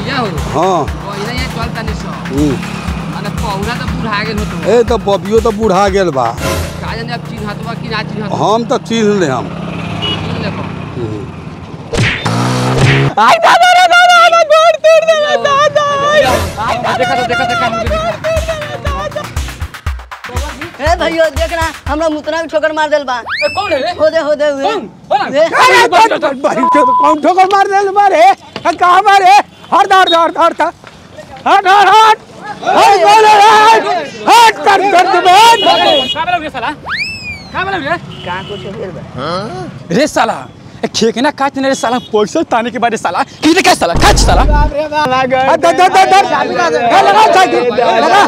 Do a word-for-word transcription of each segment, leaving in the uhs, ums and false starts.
भैया हो हां पहिला ये चलता नि सो माने पौना तो बूढ़ा गेल होतो ए तो बबियो तो बूढ़ा गेल बा का जाने अब चिन्ह हतवा कि ना चिन्ह हम तो चिन्ह ले हम चिन्ह लेबो आई दादा रे दादा ना गोड़ तोड़ दे दादा देखा तो देखा देखा मुझे देखा ए भैया देखना हमरा मुतना के ठोकर मार देल बा ए कौन है रे हो दे हो दे कौन अरे भाई तो कौन ठोकर मार देल मारे कहां मारे हट हट हट हट हट हट हट हट बोले हट कर कर दे का बोला रे साला का बोला रे का कुछ भेल बा रे साला खेकना काट ने रे साला पैसा ताने के बाद साला की रे क्या साला काट साला दर दर दर दर लगा साइकिल लगा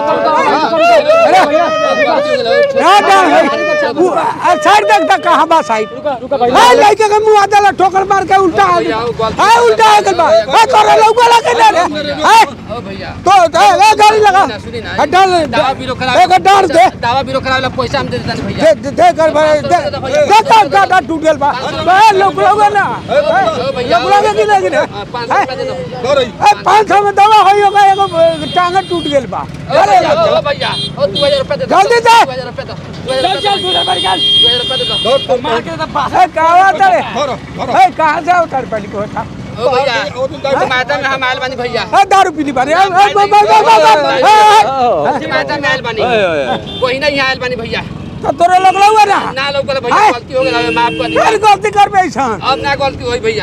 अरे साइड देख तक कहां बा साइड हां लइके के मुंह आदला ठोकर मार के उल्टा आ गया हां उल्टा आ गया हां करे लौका लगे ना रे हां ओ भैया तो ए गाड़ी लगा डाल दावा बीरो करा एक डाल दे दावा बीरो करावेला पैसा हम दे देता भैया दे दे कर भाई दे का का टूट गेल बा लोग लोग ना ओ भैया लोग लोग की लगी ना पाँच सौ रुपया दे दो ए पाँच सौ में दवा होइगा एगो टांग टूट गेल बा अरे ओ भैया ओ दो हज़ार रुपया दे दो जल्दी दे दो हज़ार रुपया दो चल चल दूर बढ़ गया दो हज़ार रुपया दे दो मार के तो पास ए कहां रे ए कहां से उतर पड़ी को था ओ भैया माता में हम आयल बानी भैया ए दारू पीली बारे ए माता में आयल बानी कोई नहीं आयल बानी भैया तो तोरे लगला हुआ ना ना लोग बोले भैया गलती हो गई माफ कर दी फिर गलती कर बे ऐसा अब ना गलती होई भैया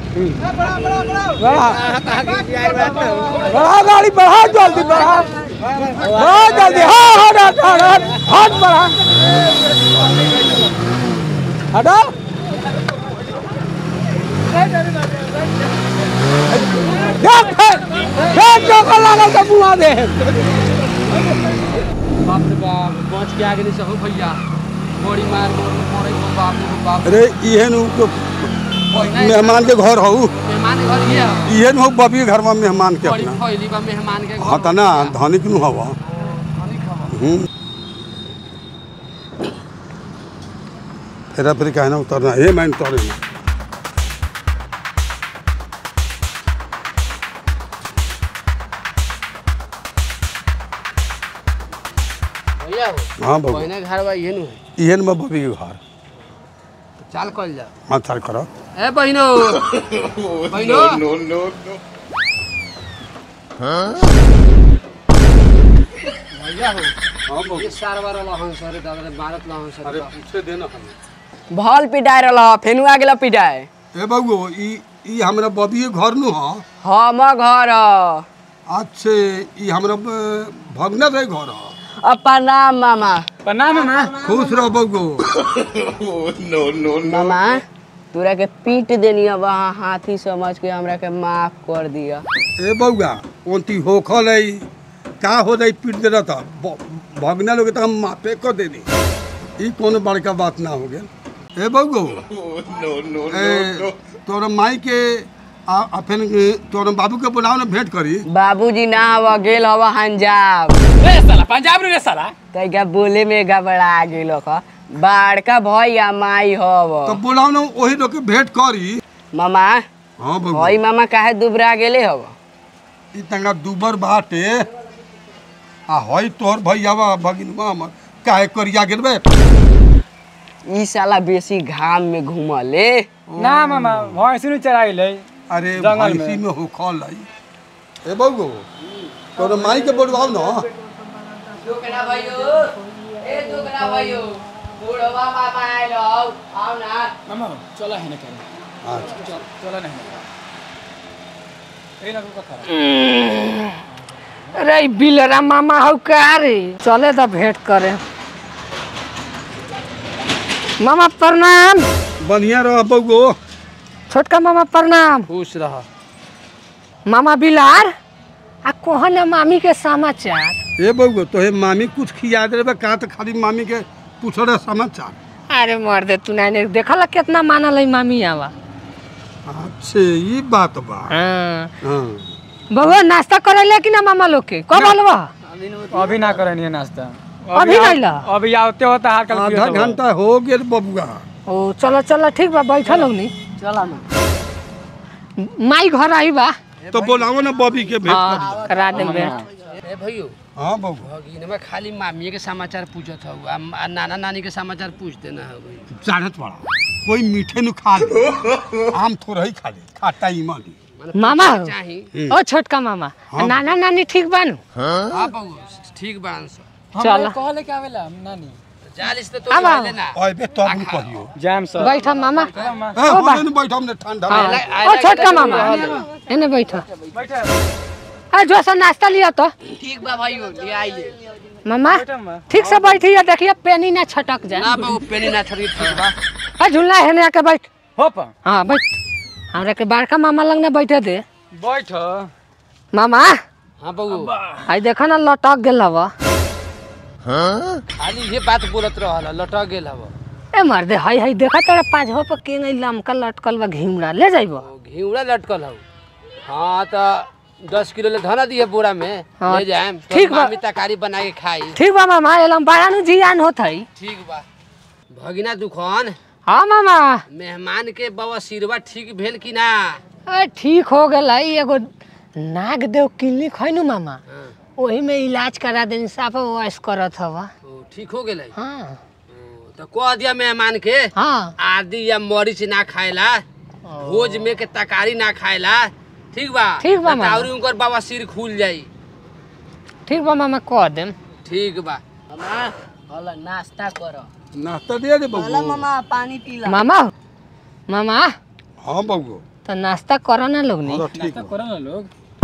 बढ़ा गाड़ी बढ़ा जल्दी बढ़ा बढ़ा जल्दी हाँ हट हट हट हट बढ़ा हटो देख देख चौका लगा तो बुआ दे बाप रे बाप बच के आगे नहीं से हो भैया बड़ी मार मोरे को बाप रे बाप अरे इहे नु मेहमान के घर हो मेहमान घर ये हो इहे नु बबी घर में मेहमान के बड़ी अपना फैली बा मेहमान के घर हाँ तना धनिक नु हवा धनिक हवा फिर फिर कहना उतरना हे मैं उतरे भैया हो हाँ बाबू पहिने घर बा ये नु है इहे नु बबी के घर चाल कल जा हाँ चल करो ए बहिनो बहिनो नो नो नो हां भैया हो हां ये सार बार लहन सरे दादा भारत लहन सरे अरे पूछे देना हम भल पिटाए रहल फेनु आ गेल पिटाए ए बाबू ई ई हमरा बबी के घर नु ह हम घर अच्छे ई हमरा भगना रे घर ह प्रणाम मामा प्रणाम मामा खुश रह बबू नो नो मामा तोरा के पीट देनी अब वहाँ हाथी समझ के हमरा के माफ कर दिया ए बउआ ओंती होखल है का हो जाई पीट देना था भगना लोग तो हम माफे कर देनी ई कोनो बड़का बात ना हो गेल ए बउगो नो नो तोरा माई के आ फिर तोरा बाबू के बुलाओ ना भेंट करी बाबूजी ना हवा गेल हवा हंजाब रे साला पंजाब रे साला तैका बोले में गबड़ा गेल ख बाड़का भैया माई हव तो बुलाओ ना वही लोग के भेंट करी मामा हाँ बउगो हई मामा काहे दुबरा गेले हव ई तंगा दुबर बाटे आ हई तोर भैयावा भगिनवा हमर काहे करिया गेल बे ई साला बेसी घाम में घूमले ना मामा भैंस नु चराइले अरे जंगल में। भैंसी में होखल है ए बउगो तोरा माई के बुलवाओ ना दुकना भयो ए दुकना भयो बुढ़वा मामा आइल आओ आओ ना मामा चला है ना करे अच्छा चला नहीं ए ना को कथा अरे बिलरा मामा हौ का रे चले तो भेंट करे मामा प्रणाम बढ़िया रह बउगो छोटका मामा प्रणाम खुश रह मामा बिलार आ कोहन मामी के समाचार ए बउगो तोहे मामी कुछ खिया देबे का त खाली मामी के पूछ रहे समाचार अरे मर दे तू नहीं देखल कितना मानल है मामी आवा अच्छे ये बात बा हाँ हां बउआ नाश्ता करे कि ना मामा लोग के कब अलवा अभी ना करनी नाश्ता अभी नहीं ला अभी आते होता हार कल आधा घंटा हो गेल बबुआ ओ चलो चलो ठीक बा बैठल हो नी चला ना माई घर आई बा तो बोलाओ ना बॉबी के भेंट हाँ करा दे भेंट। ए भैयो हां बाबू भगिन में खाली मामी के समाचार पूछत हो आ नाना नानी के समाचार पूछ देना है भाई। जानत बड़ा कोई मीठे नु खा ले आम थोड़ा ही खा ले खाता ही मानी मामा चाही ओ छोटका मामा नाना नानी ठीक बानू? हां बाबू ठीक बान सो चल कहले के आवेला नानी चालीस तो तो अब आओ। लेना ओए बे तो अब कहियो जाम सर बैठ मामा। ए बोले न बैठ हमने ठंडा हाँ। में ओ छोटका मामा एने बैठ। आ जो सा नाश्ता लिया तो ठीक बा भाइयो ले आइए मामा ठीक से बैठिए देखिए पेनी ना छटक जाए। ना बाबू पेनी ना छड़ी ठीक बा। आ झुल्ला हेने आके बैठ। हो पा हाँ बैठ हमरा के बड़का मामा लग ना बैठे दे। बैठ मामा हां बाबू आई देखा ना लटक गेल हवा। खाली ये बात बोलत रहल लटक गेल हव ए मर्दे हई हई देखा तेरा पाँचवा पर के गई लमका लटकल बा घिउड़ा ले जाइबो। घिउड़ा लटकल हव। हां त दस किलो ले धना दिए बोरा में हाँ, ले जाएम तो ठीक बा। मामी तरकारी बना के खाई। ठीक बा मामा एलम बड़ा नु जियान होत हई। ठीक बा भगिना दुकान हाँ मामा मेहमान के बवासीरवा ठीक भेल कि ना? ए ठीक हो गेल हई एगो नाग देव क्लिनिक है नु मामा हाँ। वही में इलाज करा देनी साफ वॉइस करत हवा। ओ ठीक हो गेल है। हाँ ओ, तो कह दिया मेहमान के हाँ आदि या मरीच ना खाएला भोज में के तरकारी ना खाएला। ठीक बा ठीक बा मामा। ताउरी उनकर बवासीर खुल जाई। ठीक बा मामा कह देम। ठीक बा मामा होला नाश्ता करो। नाश्ता दे दे बाबू मामा पानी पी ला। मामा मामा हां बाबू तो नाश्ता करो ना लोग नहीं। हां ठीक है करो ना लोग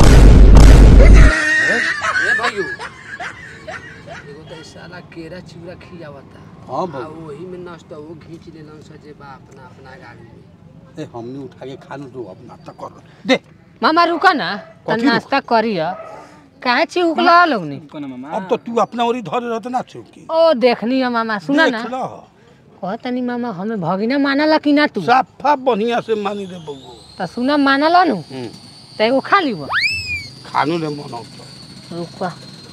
ए भाइयों एगो तो साला केरा चिवड़ा खियावता। हां आ बाबू वही में नाश्ता वो खींच लेलन सजे बा अपना अपना गाड़ी में। ए हमने उठा के खाना दो अब नाश्ता कर दे मामा रुका ना तो कथी नाश्ता करिया काहे चिउकला लोग नहीं। कोना मामा अब तो तू अपना ओरी धरे रहत ना चौकी ओ देखनी है मामा सुना ना देख ला कह तनी मामा हमें भगिना मानला कि ना तू साफा बढ़िया से मानी दे बाबू तो सुना मानला नु हम्म तो एगो खा लीबो। खानू ले मनाओ तो रुका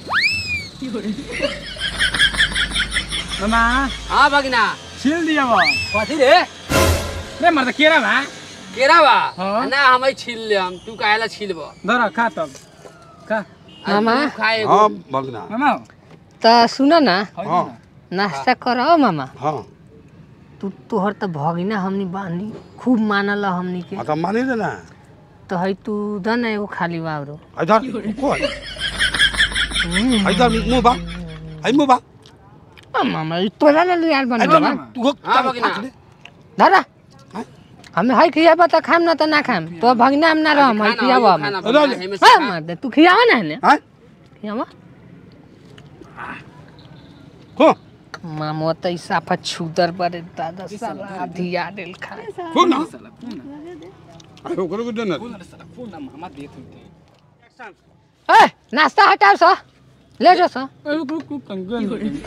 मामा हां भगिना छील दिया बा कथी रे? रे मर केरा बा केरा बा हाँ। ना हमें छील ले हम तू काहेला छीलबो? धर खा तब खा मामा खाए हां भगना मामा तो सुना ना हां नाश्ता करो मामा। हां तू तोहर तो भगिना हमनी बानी खूब मानला हमनी के आता मानी दे ना तो है तू दन एगो खाली बावरो। इधर को इधर मुंह बा आई मुंह बा आ मामा ई तोरा ले यार बन इधर बाबा तू हाँ, भगिना। दादा हाँ? हमें है खियाबा तो खाम ना तो ना खाम तो भगिना हम ना रहम है खियाबा हम हां मार दे तू खियावा ना ने हैं खियावा को मामो त साफा छुदर बरे दादा साला धिया देल खा। को ना आई ओकरो को देना फोन ना मामा दे तू ए नाश्ता हटाओ सो ले जो सो रुक रुक रुक तंगन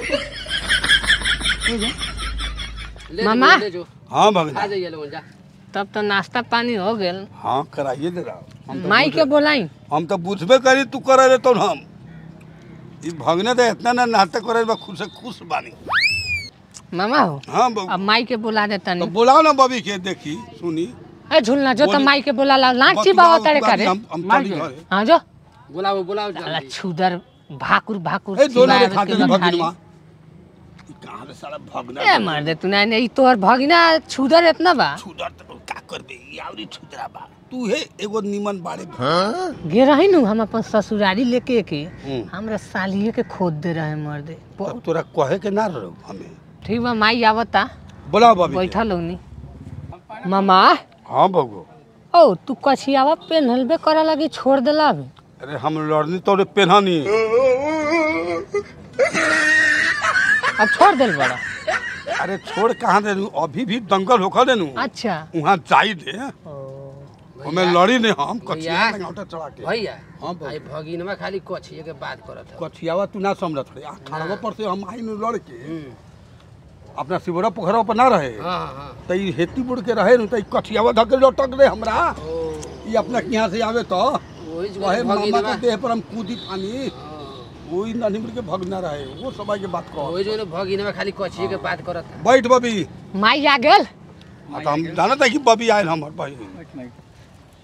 मामा। हां भगना आ जाइए लोग जा। तब तो नाश्ता पानी हो गेल। हां कराइए दे रहा माई के बोलाई हम तो बुझबे करी तू करे रे तो हम ई भगने तो इतना ना नाश्ता करे बा खुश खुश बानी। मामा हो हां बाबू अब माई के बुला देता तो नहीं। बुलाओ ना बबी के देखी सुनी ए झुलना जो तो बोली- माई के बुला ला लांची बावा तड़े करे। हम हम मार चली के। घरे हां जो बुलाओ बुलाओ साला जल्दी। छुदर भाकुर भाकुर ए दोनों चिबाए के खाते के ने खा भगना ली। ई कहां रे साला भगना ए मार दे तू ना नहीं तोर भगिना छुदर इतना बा छुदर तो का करबे ई आवरी छुदरा बा तू हे एगो निमन बाड़े गे रही नु हम अपन ससुरारी लेके के हम्म। हमरा सालिए के खोद दे रहे मर दे। तब तोरा कहे के ना रहो हमें ठीक बा माई आवता बुलाओ बबी के। बैठा लोग नी मामा हां बाबू ओ तू कछियावा पेनहलबे करा लगी छोड़ देला अभी। अरे हम लड़नी तोरे पेनहानी अब छोड़ देल बड़ा। अरे छोड़ कहां दे अभी भी दंगल होखा देनु अच्छा वहां जाई दे हमें लड़ी ने हम कछिया भैया। लगावटा चढ़ा के भैया हां बाबू आई भगिनवा खाली कछिए के बात करत है। कछियावा तू ना समझत रे अठारह पर से हम आई नु लड़ के अपना सिवरा पोखरा पर ना रहे हां हां त ई हेती बुड़ के रहे नु त ई कछियावा धके लटक दे हमरा ओ ई अपना यहां से आवे तो वही जो वहे मामा भगिनवा के देह पर हम कूदी पानी वही ना निमर के भगना रहे वो सबाई के बात कहो वही जो भगिनवा खाली कछिए के बात करत है। बैठ बबी माई आ गेल आ त हम जानत है कि बबी आयल हमर बहिन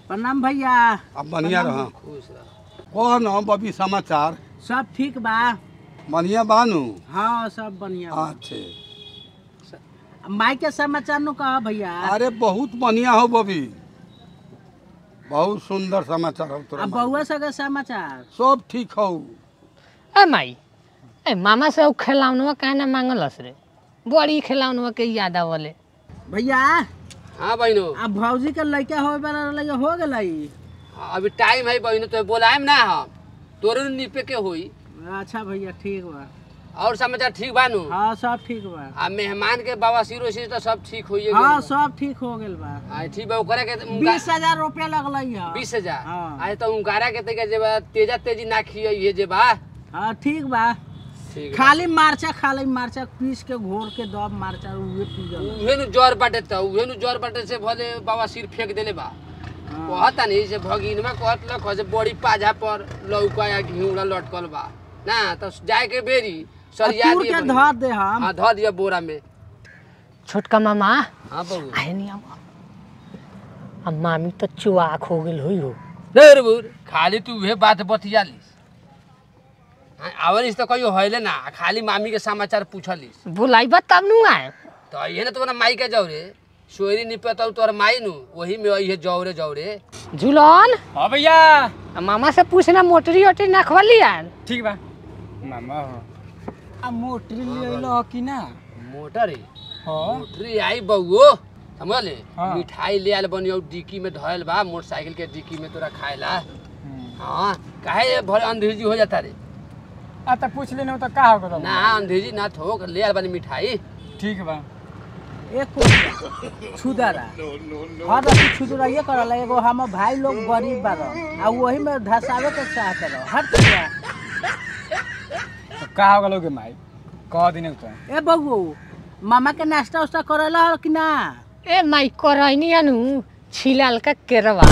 प्रणाम भैया। अब बढ़िया रह। खुश रह। कौन हो बबी समाचार? सब ठीक बा? बढ़िया बानू? हाँ सब बढ़िया बा। अच्छे। माई के समाचार नु कहा भैया? अरे बहुत बढ़िया हो बबी, बहुत सुंदर समाचार हो तोरा। अब बउआ सगे समाचार सब ठीक हो। ए माई, ए मामा से उ खिलौनवा काहे ना मांगलस रे? बड़ी खिलौनवा के याद आवले। भैया हाँ बहनो, अब भौजी के लड़का हो वाला लड़का हो गई। अभी टाइम है बहनो, तो बोलाएम ना हम, तोरे निपे के होई। अच्छा भैया ठीक बा। और समाचार ठीक बानू? हाँ सब ठीक बा। आ मेहमान के बाबा सिरो से तो सब ठीक होइए हाँ गेल। सब ठीक हो गेल बा। हां ठीक बा। ओकरे के बीस हजार रुपया लगलई है। बीस हजार हाँ। आए तो उनकारा के तके जेबा तेजा तेजी ना खिये जे बा। हाँ ठीक बा। ठीक खाली मार्चा खाली मार्चा पीस के घोर के दब मार्चा उहे पीजल। उहे नु जर बाटे त उहे नु जर बाटे से भले बाबा सिर फेंक देले बा। कहता नहीं से भगिनमा कहत ल खजे बड़ी पाजा पर लौका या घिउड़ा लटकल बा ना, तो जाए के बेरी सरिया तूर दिए के धर दे हम। हां धर दिया बोरा में। छोटका मामा हां बबू आए नहीं आवा। अब मामी तो चुआक हो गेल होई हो। रे बुर खाली तू उहे बात बतियालिस। हां आवलिस तो कहियो होइले ना, खाली मामी के समाचार पूछलिस। बुलाइबा तब नु आए। तो ये ना तोरा माई के जौरे सोरी निपे तो तोर माई नु वही में आई है जौरे जौरे। झुलन हाँ भैया। आ मामा से पूछना मोटरी ओटरी नखवली यार। ठीक बा मामा। हो आ मोटरी ले लो कि ना? मोटर हाँ मोटरी आई बउओ समझले। हाँ। मिठाई ले आल बनियो डिक्की में धयल बा, मोटरसाइकिल के डिक्की में तोरा खाएला। हां काहे भर अंधेरी हो जाता रे? आ तो पूछ लेने तो का होगा ना अंधेरी ना थोक ले आल बनी मिठाई। ठीक बा। एक छुदरा हर रति छुदरा ये करला। एगो हम भाई लोग गरीब बार आ वही में धसावे के चाहत रह हट गया। तो का होगा लोगे माई कह दिन तो? ए बबू मामा के नाश्ता उस्ता करला कि ना? ए माई करैनी अनु छिलाल का केरवा।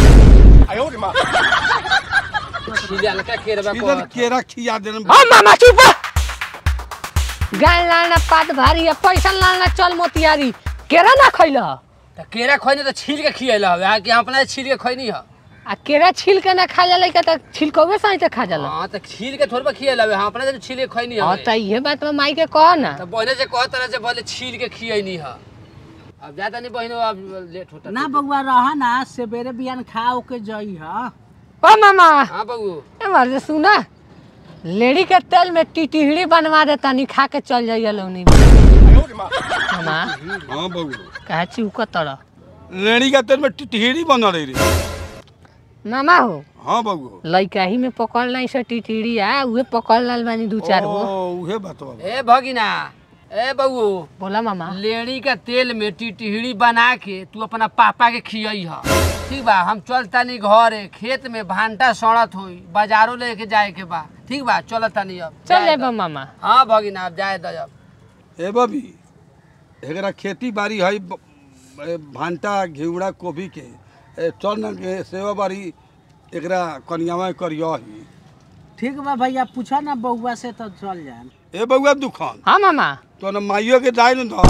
छिलाल का केरवा इधर को केरा खिया देन। हां मामा चुप। गाय लाना पात भारी है, पैसा लाना चल मोतियारी। केरा ना खइला? त केरा खइने त छील के खियाइला हवे। आ कि अपना छील के खइनी ह। आ केरा छील के ना खा जाला का त छिलकवे सही त खा जाला। हां त छील के थोड़बा खियाइला हवे। हां अपना जे छील के खइनी हां हवे। त इहे बात में माई के कह ना। त बहने से कहत रहे से भले छील के खियाइनी ह। अब ज्यादा नहीं बहनो, अब लेट होता। ना बबुआ रहा ना सवेरे बियान खाओ के जई ह। ओ मामा हां बबू ए मारे सुना, लेडी के तेल में टिटिहड़ी बनवा दे तनी खा के चल जाइए लौनी में। मामा हां बबू कहे चुक तड़ लेडी का तेल में टिटहिड़ी बना रही रे। मामा हो हां बबू लइका ही में पकड़ लाई से टिटिहड़ी आ उहे पकड़ लाल बानी दू चार गो। ओ उहे बात बा। ए भगिना ए बबू बोला मामा। लेड़ी का तेल में टिटिहड़ी बना के तू अपना पापा के खियाई ह। ठीक बा। हम चलतानी घरे, खेत में भांटा सड़त होई, बाजारो लेके जाए के बा। ठीक बा चलतानी अब। चल जाए मामा। हां भगिना अब जाए दो अब। ए बबी एकरा खेती बाड़ी है भांटा घिउड़ा कोबी के। ए, चल न के सेवा बाड़ी एकरा कनियावा करियो ही। ठीक बा भैया पूछा ना बउआ से तो चल जाए। ए बउआ दुकान हाँ मामा। तो न माइयो के जाए न।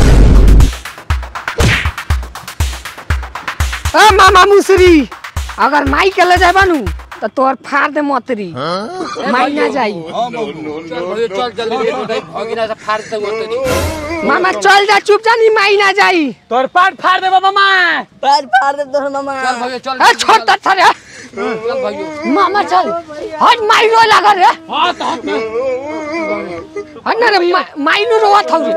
ए मामा मुसरी अगर माई के ले जाए बानू तो तोर फाड़ दे मोतरी। माई ना जाई। हां बबू चल भइयो चल जल्दी लेट होई। भगिना से फाड़ दे मत। मामा चल जा चुप जा नी माई ना जाई। तोर पाट फाड़ दे मामा। पैर फाड़ दे तोर मामा। चल भइयो चल। ए छोड़ त छरे। चल भइयो। मामा चल हट माई रो लगा रे। हां तो हम हट ना रे मा- माई नु रोवत हौ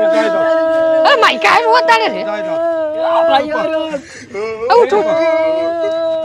रे। ए माई काहे रोवत रे? जाए ना ए उठ उठ।